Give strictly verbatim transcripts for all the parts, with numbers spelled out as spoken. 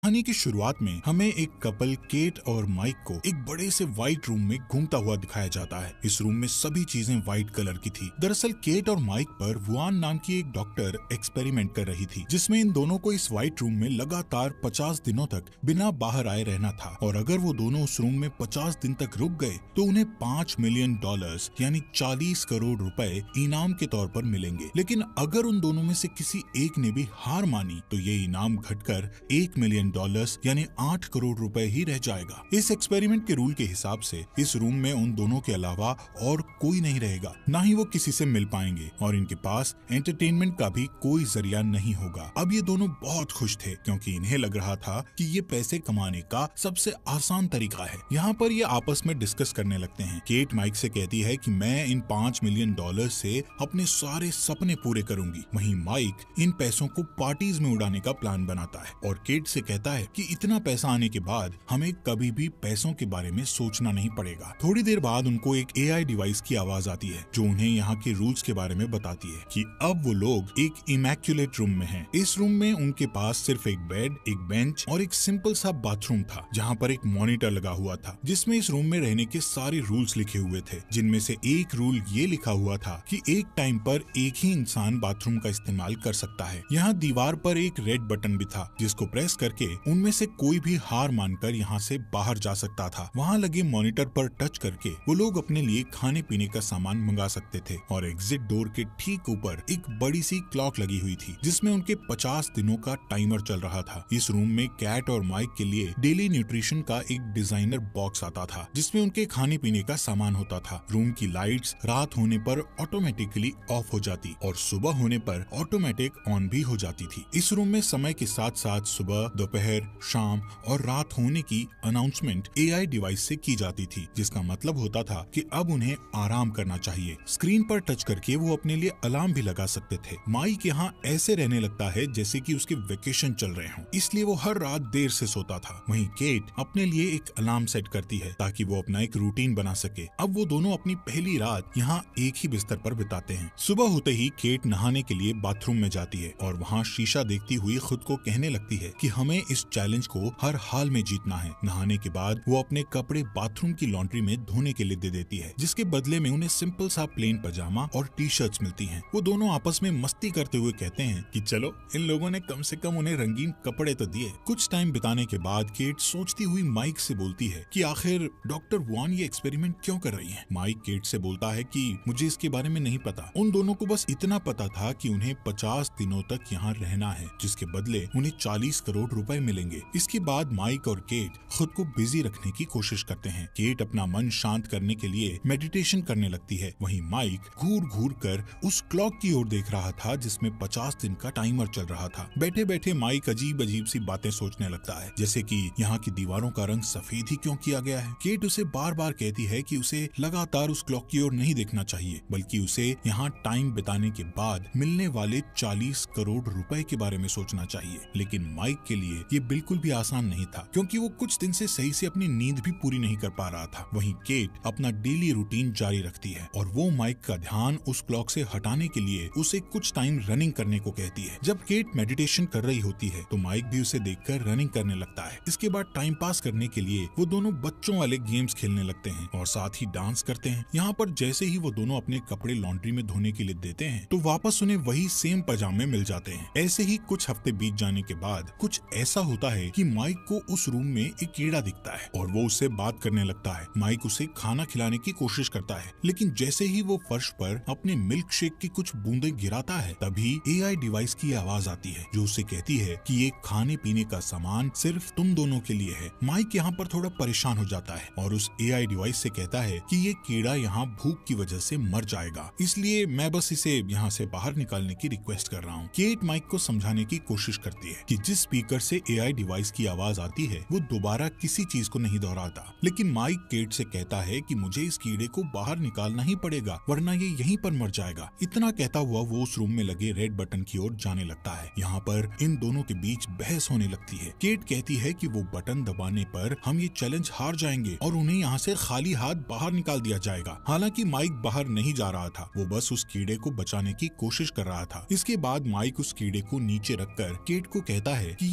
कहानी की शुरुआत में हमें एक कपल केट और माइक को एक बड़े से व्हाइट रूम में घूमता हुआ दिखाया जाता है। इस रूम में सभी चीजें व्हाइट कलर की थी। दरअसल केट और माइक पर वुआन नाम की एक डॉक्टर एक्सपेरिमेंट कर रही थी, जिसमें इन दोनों को इस व्हाइट रूम में लगातार पचास दिनों तक बिना बाहर आए रहना था, और अगर वो दोनों उस रूम में पचास दिन तक रुक गए तो उन्हें पाँच मिलियन डॉलर्स यानी चालीस करोड़ रुपए इनाम के तौर पर मिलेंगे। लेकिन अगर उन दोनों में से किसी एक ने भी हार मानी तो ये इनाम घटकर एक मिलियन डॉलर्स यानी आठ करोड़ रुपए ही रह जाएगा। इस एक्सपेरिमेंट के रूल के हिसाब से इस रूम में उन दोनों के अलावा और कोई नहीं रहेगा, ना ही वो किसी से मिल पाएंगे, और इनके पास एंटरटेनमेंट का भी कोई जरिया नहीं होगा। अब ये दोनों बहुत खुश थे, क्योंकि इन्हें लग रहा था कि ये पैसे कमाने का सबसे आसान तरीका है। यहाँ पर ये आपस में डिस्कस करने लगते हैं। केट माइक से कहती है कि मैं इन पाँच मिलियन डॉलर से अपने सारे सपने पूरे करूंगी। वहीं माइक इन पैसों को पार्टीज में उड़ाने का प्लान बनाता है और केट से कहता है कि इतना पैसा आने के बाद हमें कभी भी पैसों के बारे में सोचना नहीं पड़ेगा। थोड़ी देर बाद उनको एक एआई डिवाइस की आवाज आती है, जो उन्हें यहाँ के रूल्स के बारे में बताती है कि अब वो लोग एक इमैक्युलेट रूम में हैं। इस रूम में उनके पास सिर्फ एक बेड, एक बेंच और एक सिंपल सा बाथरूम था, जहाँ पर एक मॉनिटर लगा हुआ था, जिसमें इस रूम में रहने के सारे रूल्स लिखे हुए थे। जिनमें से एक रूल ये लिखा हुआ था कि एक टाइम पर एक ही इंसान बाथरूम का इस्तेमाल कर सकता है। यहाँ दीवार पर एक रेड बटन भी था, जिसको प्रेस करके उनमें से कोई भी हार मानकर यहाँ से बाहर जा सकता था। वहाँ लगे मॉनिटर पर टच करके वो लोग अपने लिए खाने पीने का सामान मंगा सकते थे, और एग्जिट डोर के ठीक ऊपर एक बड़ी सी क्लॉक लगी हुई थी, जिसमें उनके पचास दिनों का टाइमर चल रहा था। इस रूम में कैट और माइक के लिए डेली न्यूट्रिशन का एक डिजाइनर बॉक्स आता था, जिसमें उनके खाने पीने का सामान होता था। रूम की लाइट्स रात होने पर ऑटोमेटिकली ऑफ हो जाती और सुबह होने पर ऑटोमेटिक ऑन भी हो जाती थी। इस रूम में समय के साथ साथ सुबह, दोपहर, शाम और रात होने की अनाउंसमेंट एआई डिवाइस से की जाती थी, जिसका मतलब होता था कि अब उन्हें आराम करना चाहिए। स्क्रीन पर टच करके वो अपने लिए अलार्म भी लगा सकते थे। माइक यहाँ ऐसे रहने लगता है जैसे कि उसके वेकेशन चल रहे हों, इसलिए वो हर रात देर से सोता था। वहीं केट अपने लिए एक अलार्म सेट करती है ताकि वो अपना एक रूटीन बना सके। अब वो दोनों अपनी पहली रात यहाँ एक ही बिस्तर पर बिताते हैं। सुबह होते ही केट नहाने के लिए बाथरूम में जाती है और वहाँ शीशा देखती हुई खुद को कहने लगती है कि हमें इस चैलेंज को हर हाल में जीतना है। नहाने के बाद वो अपने कपड़े बाथरूम की लॉन्ड्री में धोने के लिए दे देती है, जिसके बदले में उन्हें सिंपल सा प्लेन पजामा और टी शर्ट्स मिलती हैं। वो दोनों आपस में मस्ती करते हुए कहते हैं कि चलो, इन लोगों ने कम से कम उन्हें रंगीन कपड़े तो दिए। कुछ टाइम बिताने के बाद केट सोचती हुई माइक से बोलती है कि आखिर डॉक्टर वुआन ये एक्सपेरिमेंट क्यों कर रही है। माइक केट से बोलता है कि मुझे इसके बारे में नहीं पता, उन दोनों को बस इतना पता था कि उन्हें पचास दिनों तक यहाँ रहना है, जिसके बदले उन्हें चालीस करोड़ रुपए मिलेंगे। इसके बाद माइक और केट खुद को बिजी रखने की कोशिश करते हैं। केट अपना मन शांत करने के लिए मेडिटेशन करने लगती है। वहीं माइक घूर घूर कर उस क्लॉक की ओर देख रहा था, जिसमें पचास दिन का टाइमर चल रहा था। बैठे बैठे माइक अजीब अजीब सी बातें सोचने लगता है, जैसे कि यहाँ की दीवारों का रंग सफेद ही क्यों किया गया है। केट उसे बार बार कहती है कि उसे लगातार उस क्लॉक की ओर नहीं देखना चाहिए, बल्कि उसे यहाँ टाइम बिताने के बाद मिलने वाले चालीस करोड़ रुपए के बारे में सोचना चाहिए। लेकिन माइक के लिए ये बिल्कुल भी आसान नहीं था, क्योंकि वो कुछ दिन से सही से अपनी नींद भी पूरी नहीं कर पा रहा था। वहीं केट अपना डेली रूटीन जारी रखती है और वो माइक का ध्यान उस क्लॉक से हटाने के लिए उसे कुछ टाइम रनिंग करने को कहती है। जब केट मेडिटेशन कर रही होती है तो माइक भी उसे देखकर रनिंग करने लगता है। इसके बाद टाइम पास करने के लिए वो दोनों बच्चों वाले गेम्स खेलने लगते हैं और साथ ही डांस करते हैं। यहाँ पर जैसे ही वो दोनों अपने कपड़े लॉन्ड्री में धोने के लिए देते हैं तो वापस उन्हें वही सेम पजामे मिल जाते हैं। ऐसे ही कुछ हफ्ते बीत जाने के बाद कुछ ऐसा होता है कि माइक को उस रूम में एक कीड़ा दिखता है और वो उससे बात करने लगता है। माइक उसे खाना खिलाने की कोशिश करता है, लेकिन जैसे ही वो फर्श पर अपने मिल्क शेक की कुछ बूंदे गिराता है, तभी एआई डिवाइस की आवाज आती है, जो उसे कहती है कि ये खाने पीने का सामान सिर्फ तुम दोनों के लिए है। माइक यहाँ पर थोड़ा परेशान हो जाता है और उस एआई डिवाइस से कहता है कि ये कीड़ा यहाँ भूख की वजह से मर जाएगा, इसलिए मैं बस इसे यहाँ से बाहर निकालने की रिक्वेस्ट कर रहा हूँ। केट माइक को समझाने की कोशिश करती है कि जिस स्पीकर से एआई डिवाइस की आवाज आती है वो दोबारा किसी चीज को नहीं दोहराता, लेकिन माइक केट से कहता है कि मुझे इस कीड़े को बाहर निकालना ही पड़ेगा, वरना ये यहीं पर मर जाएगा। इतना कहता हुआ वो उस रूम में लगे रेड बटन की ओर जाने लगता है। यहाँ पर इन दोनों के बीच बहस होने लगती है। केट कहती है कि वो बटन दबाने पर हम ये चैलेंज हार जाएंगे और उन्हें यहाँ से खाली हाथ बाहर निकाल दिया जाएगा। हालांकि माइक बाहर नहीं जा रहा था, वो बस उस कीड़े को बचाने की कोशिश कर रहा था। इसके बाद माइक उस कीड़े को नीचे रखकर केट को कहता है कि ये कीड़ा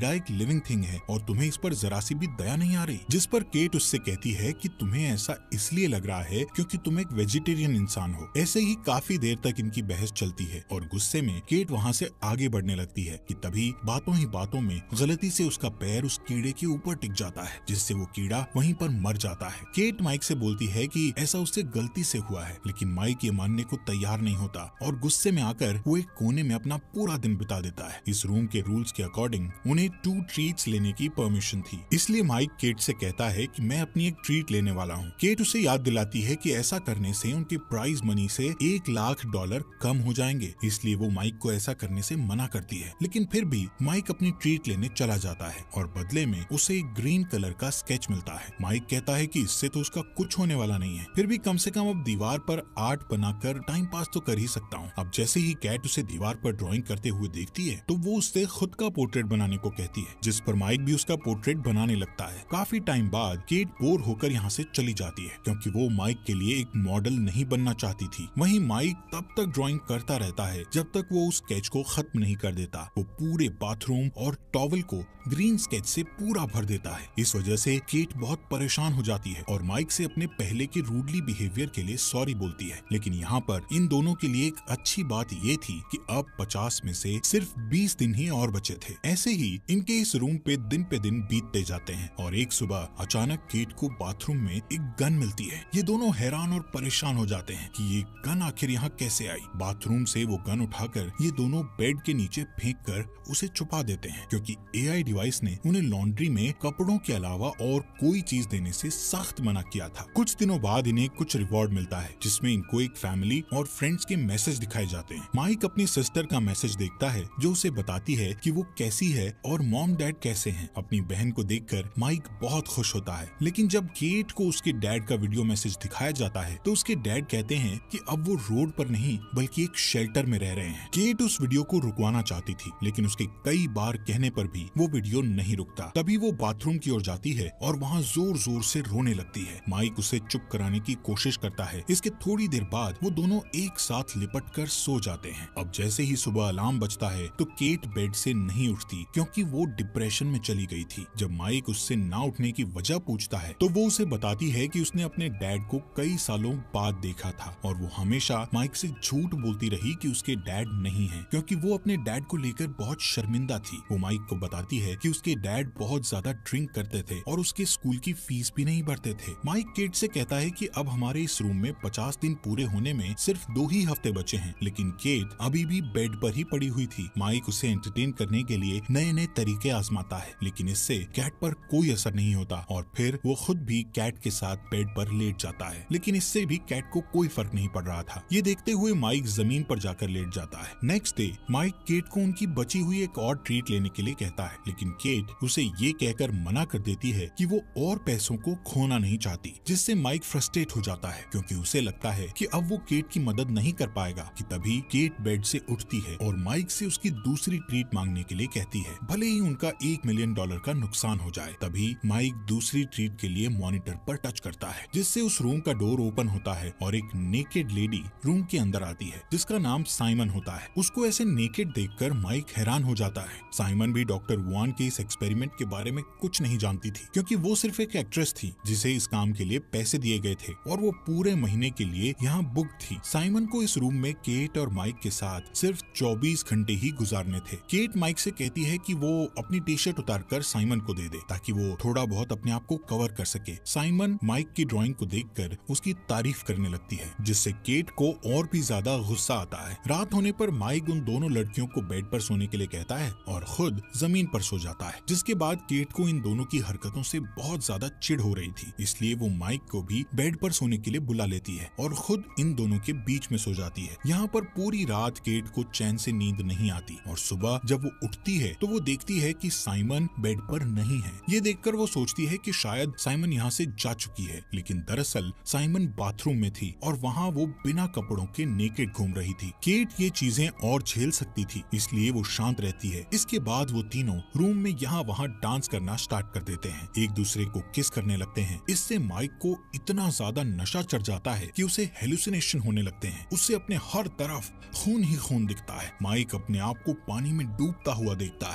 कीड़ा एक लिविंग थिंग है और तुम्हें इस पर जरा सी भी दया नहीं आ रही। जिस पर केट उससे कहती है कि तुम्हें ऐसा इसलिए लग रहा है क्योंकि तुम एक वेजिटेरियन इंसान हो। ऐसे ही काफी देर तक इनकी बहस चलती है और गुस्से में केट वहाँ से आगे बढ़ने लगती है कि तभी बातों ही बातों में गलती से उसका पैर उस कीड़े के ऊपर टिक जाता है, जिससे वो कीड़ा वहीं पर मर जाता है। केट माइक से बोलती है कि ऐसा उससे गलती से हुआ है, लेकिन माइक ये मानने को तैयार नहीं होता और गुस्से में आकर वो एक कोने में अपना पूरा दिन बिता देता है। इस रूम के रूल्स के अकॉर्डिंग उन्हें टू ट्रीट्स लेने की परमिशन थी, इसलिए माइक केट से कहता है कि मैं अपनी एक ट्रीट लेने वाला हूँ। केट उसे याद दिलाती है कि ऐसा करने से उनके प्राइज मनी से एक लाख डॉलर कम हो जाएंगे, इसलिए वो माइक को ऐसा करने से मना करती है। लेकिन फिर भी माइक अपनी ट्रीट लेने चला जाता है और बदले में उसे एक ग्रीन कलर का स्केच मिलता है। माइक कहता है कि इससे तो उसका कुछ होने वाला नहीं है, फिर भी कम से कम अब दीवार पर आर्ट बनाकर टाइम पास तो कर ही सकता हूँ। अब जैसे ही कैट उसे दीवार पर ड्राइंग करते हुए देखती है तो वो उससे खुद का पोर्ट्रेट बनाने को कहती है, जिस पर माइक भी उसका पोर्ट्रेट बनाने लगता है। काफी टाइम बाद केट बोर होकर यहाँ से चली जाती है क्योंकि वो माइक के लिए एक मॉडल नहीं बनना चाहती थी। वहीं माइक तब तक ड्राइंग करता रहता है जब तक वो उस स्केच को खत्म नहीं कर देता। वो पूरे बाथरूम और टॉवल को ग्रीन स्केच से पूरा भर देता है। इस वजह से केट बहुत परेशान हो जाती है और माइक से अपने पहले के रूडली बिहेवियर के लिए सॉरी बोलती है। लेकिन यहाँ पर इन दोनों के लिए एक अच्छी बात ये थी कि अब पचास में से सिर्फ बीस दिन ही और बचे थे। ऐसे ही इनके इस रूम पे दिन पे दिन बीतते जाते हैं और एक सुबह अचानक केट को बाथरूम में एक गन मिलती है। ये दोनों हैरान और परेशान हो जाते हैं कि ये गन आखिर यहाँ कैसे आई। बाथरूम से वो गन उठाकर ये दोनों बेड के नीचे फेंक कर उसे छुपा देते हैं क्योंकि एआई डिवाइस ने उन्हें लॉन्ड्री में कपड़ों के अलावा और कोई चीज देने से सख्त मना किया था। कुछ दिनों बाद इन्हें कुछ रिवॉर्ड मिलता है जिसमें इनको एक फैमिली और फ्रेंड्स के मैसेज दिखाए जाते हैं। माइक अपनी सिस्टर का मैसेज देखता है जो उसे बताती है कि वो कैसी है और मॉम डैड कैसे हैं। अपनी बहन को देखकर माइक बहुत खुश होता है, लेकिन जब केट को उसके डैड का वीडियो मैसेज दिखाया जाता है तो उसके डैड कहते हैं कि अब वो रोड पर नहीं बल्कि एक शेल्टर में रह रहे हैं। केट उस वीडियो को रुकवाना चाहती थी, लेकिन उसके कई बार कहने पर भी वो वीडियो नहीं रुकता। तभी वो बाथरूम की ओर जाती है और वहाँ जोर जोर से रोने लगती है। माइक उसे चुप कराने की कोशिश करता है। इसके थोड़ी देर बाद वो दोनों एक साथ लिपट कर सो जाते हैं। अब जैसे ही सुबह अलार्म बजता है तो केट बेड से नहीं उठती क्योंकि वो डिप्रेशन में चली गई थी। जब माइक उससे ना उठने की वजह पूछता है तो वो उसे बताती है कि उसने अपने डैड को कई सालों बाद देखा था और वो हमेशा माइक से झूठ बोलती रही कि उसके डैड नहीं है क्योंकि वो अपने डैड को लेकर बहुत शर्मिंदा थी। वो माइक को बताती है कि उसके डैड बहुत ज्यादा ड्रिंक करते थे और उसके स्कूल की फीस भी नहीं भरते थे। माइक केट से कहता है कि अब हमारे इस रूम में पचास दिन पूरे होने में सिर्फ दो ही हफ्ते बचे हैं, लेकिन केट अभी भी बेड पर ही पड़ी हुई थी। माइक उसे एंटरटेन करने के लिए नए नए तरीके आजमाता है, लेकिन इससे कैट पर कोई असर नहीं होता और फिर वो खुद भी कैट के साथ बेड पर लेट जाता है, लेकिन इससे भी कैट को कोई फर्क नहीं पड़ रहा था। ये देखते हुए माइक जमीन पर जाकर लेट जाता है। नेक्स्ट डे माइक केट को उनकी बची हुई एक और ट्रीट लेने के लिए कहता है, लेकिन केट उसे ये कहकर मना कर देती है कि वो और पैसों को खोना नहीं चाहती, जिससे माइक फ्रस्ट्रेट हो जाता है क्योंकि उसे लगता है कि अब वो केट की मदद नहीं कर पाएगा। कि तभी केट बेड से उठती है और माइक से उसकी दूसरी ट्रीट मांगने के लिए कहती है, भले ही उनका एक मिलियन डॉलर का नुकसान हो जाए। तभी माइक दूसरी ट्रीट के लिए मॉनिटर पर टच करता है, जिससे उस रूम का डोर ओपन होता है और एक नेकेड लेडी रूम के अंदर आती है जिसका नाम साइमन होता है। उसको ऐसे नेकेड देखकर माइक हैरान हो जाता है। साइमन भी डॉक्टर वुआन के इस एक्सपेरिमेंट के बारे में कुछ नहीं जानती थी क्योंकि वो सिर्फ एक एक्ट्रेस थी जिसे इस काम के लिए पैसे दिए गए थे और वो पूरे महीने के लिए यहाँ बुक थी। साइमन को इस रूम में केट और माइक के साथ सिर्फ चौबीस घंटे ही गुजारने थे। केट माइक से कहती है कि वो अपनी टी शर्ट उतारकर साइमन को दे दे ताकि वो थोड़ा बहुत अपने आप को कवर कर सके। साइमन माइक की ड्राइंग को देखकर उसकी तारीफ करने लगती है, जिससे केट को और भी ज्यादा गुस्सा आता है। रात होने पर माइक उन दोनों लड़कियों को बेड पर सोने के लिए कहता है और खुद जमीन पर सो जाता है, जिसके बाद केट को इन दोनों की हरकतों से बहुत ज्यादा चिढ़ हो रही थी, इसलिए वो माइक को भी बेड पर सोने के लिए बुला लेती है और खुद इन दोनों के बीच में सो जाती है। यहाँ पर पूरी रात केट को चैन से नींद नहीं आती और सुबह जब वो उठती है तो वो देखती है कि साइमन बेड पर नहीं है। ये देखकर वो सोचती है कि शायद साइमन यहाँ से जा चुकी है, लेकिन दरअसल साइमन बाथरूम में थी और वहाँ वो बिना कपड़ों के नेकेड घूम रही थी। केट ये चीजें और झेल सकती थी, इसलिए वो शांत रहती है। इसके बाद वो तीनों रूम में यहाँ वहाँ डांस करना स्टार्ट कर देते हैं, एक दूसरे को किस करने लगते हैं। इससे माइक को इतना ज्यादा नशा चढ़ जाता है कि उसे हेलुसिनेशन होने लगते हैं। उससे अपने हर तरफ खून ही खून दिखता है। माइक अपने आप को पानी में डूबता हुआ देखता है। वहीं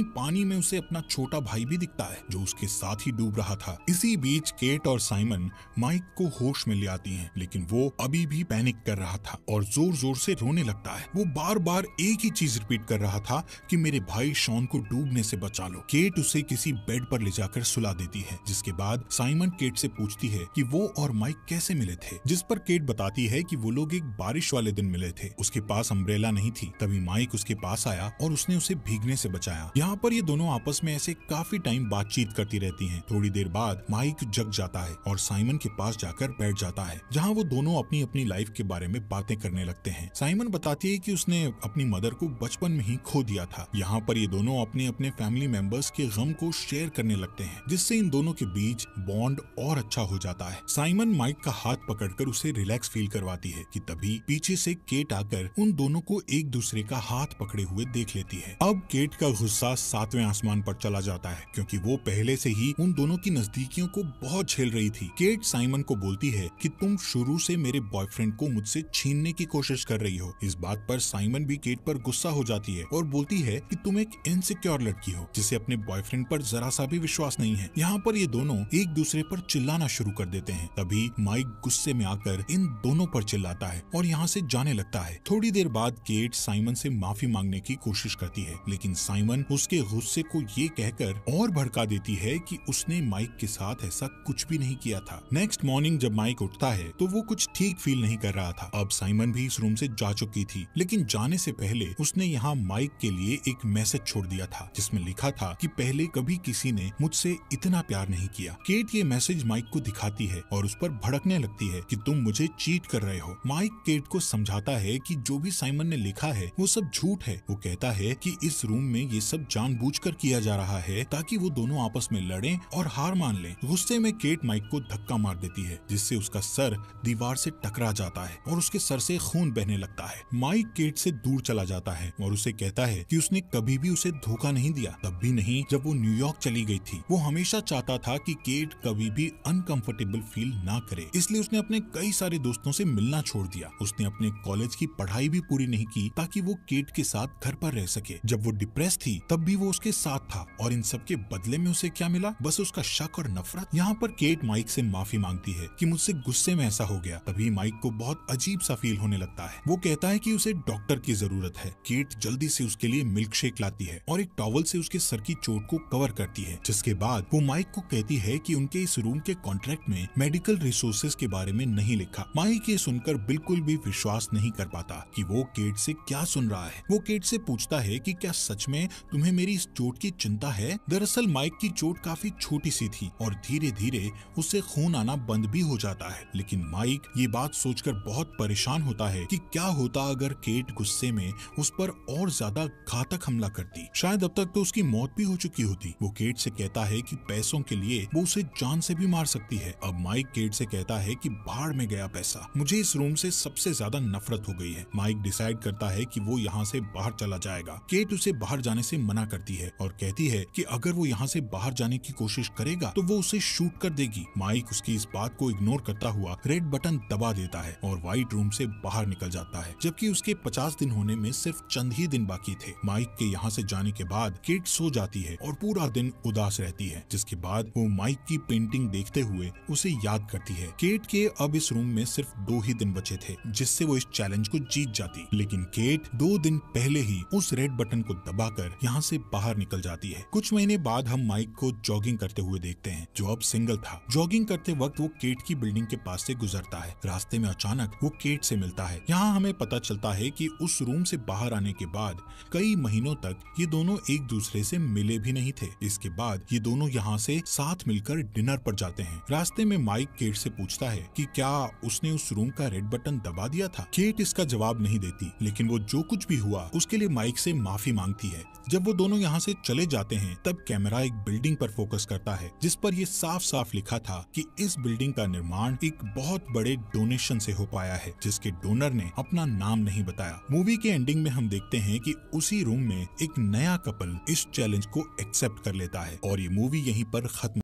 पानी में उसे अपना छोटा भाई भी दिखता है जो उसके साथ ही डूब रहा था। इसी बीच केट और साइमन माइक को होश में ले आती हैं, लेकिन वो अभी भी पैनिक कर रहा था और जोर जोर से रोने लगता है। वो बार बार एक ही चीज रिपीट कर रहा था कि मेरे भाई शॉन को डूबने से बचा लो। केट उसे किसी बेड पर ले जाकर सुला देती है, जिसके बाद साइमन केट से पूछती है कि वो और माइक कैसे मिले थे, जिस पर केट बताती है कि वो लोग एक बारिश वाले दिन मिले थे। उसके पास अम्ब्रेला नहीं थी। तभी माइक उसके पास आया और उसने उसे भीगने से बचाया। यहाँ पर ये दोनों आपस में ऐसे काफी टाइम बातचीत करती रहती हैं। थोड़ी देर बाद माइक जग जाता है और साइमन के पास जाकर बैठ जाता है, जहाँ वो दोनों अपनी अपनी लाइफ के बारे में बातें करने लगते हैं। साइमन बताती है कि उसने अपनी मदर को बचपन में ही खो दिया था। यहाँ पर ये दोनों अपने अपने फैमिली मेंबर्स के गम को शेयर करने लगते हैं, जिससे इन दोनों के बीच बॉन्ड और अच्छा हो जाता है। साइमन माइक का हाथ पकड़कर उसे रिलैक्स फील करवाती है कि तभी पीछे से केट आकर उन दोनों को एक दूसरे का हाथ पकड़े हुए देख लेती है। अब केट का गुस्सा सातवें आसमान पर चला जाता है, क्योंकि वो पहले से ही उन दोनों की नजदीकियों को बहुत झेल रही थी। केट साइमन को बोलती है कि तुम शुरू से मेरे बॉयफ्रेंड को मुझसे छीनने की कोशिश कर रही हो। इस बात पर साइमन भी केट पर गुस्सा हो जाती है और बोलती है कि तुम एक इनसिक्योर लड़की हो जिसे अपने बॉयफ्रेंड पर जरा सा भी विश्वास नहीं है। यहाँ पर ये दोनों एक दूसरे पर चिल्लाना शुरू कर देते हैं। तभी माइक गुस्से में आकर इन दोनों पर चिल्लाता है और यहाँ से जाने लगता है। थोड़ी देर बाद केट साइमन से माफी मांगने की कोशिश करती है, लेकिन साइमन उसके गुस्से को ये कहकर और भड़का देती है कि उसने माइक के साथ ऐसा कुछ भी नहीं किया था। नेक्स्ट मॉर्निंग जब माइक उठता है तो वो कुछ ठीक फील नहीं कर रहा था। अब साइमन भी इस रूम से जा चुकी थी, लेकिन जाने से पहले उसने यहाँ माइक के लिए एक मैसेज छोड़ दिया था, जिसमें लिखा था कि पहले कभी किसी ने मुझसे इतना प्यार नहीं किया। केट ये मैसेज माइक को दिखाती है और उस पर भड़कने लगती है कि तुम मुझे चीट कर रहे हो। माइक केट को समझाता है कि जो भी साइमन ने लिखा है वो सब झूठ है। वो कहता है कि इस रूम में ये सब जानबूझकर किया जा रहा है ताकि वो दोनों आपस में लड़ें और हार मान लें। गुस्से में केट माइक को धक्का मार देती है, जिससे उसका सर दीवार से टकरा जाता है और उसके सर से खून बहने लगता है। माइक केट से दूर चला जाता है और उसे कहता है कि उसने कभी भी उसे धोखा नहीं दिया, तब भी नहीं जब वो न्यूयॉर्क चली गई थी। वो हमेशा चाहता था कि केट कभी भी अनकंफर्टेबल फील ना करे, इसलिए उसने अपने कई सारे दोस्तों से मिलना छोड़ दिया। उसने अपने कॉलेज की पढ़ाई भी पूरी नहीं की ताकि वो केट के साथ घर पर रह सके। जब वो डिप्रेस थी तब भी वो उसके साथ था, और इन सब के बदले में उसे क्या मिला? बस उसका शक और नफरत। यहाँ पर केट माइक से माफी मांगती है कि मुझसे गुस्से में ऐसा हो गया। तभी माइक को बहुत अजीब सा फील होने लगता है। वो कहता है कि उसे डॉक्टर की जरूरत है। केट जल्दी से उसके लिए मिल्क शेक लाती है और एक टॉवल से उसके सर की चोट को कवर करती है, जिसके बाद वो माइक को कहती है कि उनके इस रूम के कॉन्ट्रैक्ट में मेडिकल रिसोर्सेज के बारे में नहीं लिखा। माइक ये सुनकर बिल्कुल भी विश्वास नहीं कर पाता कि वो केट से क्या सुन रहा है। वो केट से पूछता है कि क्या सच में तुम्हें मेरी इस चोट की चिंता है? दरअसल माइक की चोट काफी छोटी सी थी और धीरे धीरे उससे खून आना बंद भी हो जाता है। लेकिन माइक ये बात सोचकर बहुत परेशान होता है कि क्या होता अगर केट गुस्से में उस पर और ज्यादा घातक हमला करती। शायद अब तक तो उसकी मौत भी हो चुकी होती। वो केट से कहता है कि पैसों के लिए वो उसे जान से भी मार सकती है। अब माइक केट से कहता है कि भाड़ में गया पैसा, मुझे इस रूम से सबसे ज्यादा नफरत हो गई है। माइक डिसाइड करता है कि वो यहाँ से बाहर चला जाएगा। केट उसे बाहर जाने से मना करती है और कहती है कि अगर वो यहाँ से बाहर जाने की कोशिश करेगा तो वो उसे शूट कर देगी। माइक उसकी इस बात को इग्नोर करता हुआ रेड बटन दबा देता है और व्हाइट रूम से बाहर निकल जाता है, जबकि उसके पचास दिन होने में सिर्फ चंद ही दिन बाकी थे। माइक के यहाँ से जाने के बाद केट सो जाती है और पूरा दिन उदास रहती है, जिसके बाद वो माइक की पेंटिंग देखते हुए उसे याद करती है। केट के अब इस रूम में सिर्फ दो ही दिन बचे थे जिससे वो इस चैलेंज को जीत जाती, लेकिन केट दो दिन पहले ही उस रेड बटन को दबाकर यहाँ से बाहर निकल जाती है। कुछ महीने बाद हम माइक को जॉगिंग करते हुए देखते हैं, जो अब सिंगल था। जॉगिंग करते वक्त वो केट की बिल्डिंग के पास से गुजरता है। रास्ते में अचानक वो केट से मिलता है। यहाँ हमें पता चलता है कि उस रूम से बाहर आने के बाद कई महीनों तक ये दोनों एक दूसरे से मिले भी नहीं थे। इसके बाद ये दोनों यहाँ से साथ मिलकर डिनर पर जाते हैं। रास्ते में माइक केट से पूछता है कि क्या उसने उस रूम का रेड बटन दबा दिया था। केट इसका जवाब नहीं देती, लेकिन वो जो कुछ भी हुआ उसके लिए माइक से माफी मांगती है। जब वो दोनों यहाँ से चले जाते हैं तब कैमरा एक बिल्डिंग पर फोकस करता है, जिस पर ये साफ साफ लिखा था कि इस बिल्डिंग का निर्माण एक बहुत बड़े डोनेशन से हो पाया है, जिसके डोनर ने अपना नाम नहीं बताया। मूवी के एंडिंग में हम देखते हैं कि उसी रूम में एक नया कपल इस चैलेंज को एक्सेप्ट कर लेता है और ये मूवी यहीं पर खत्म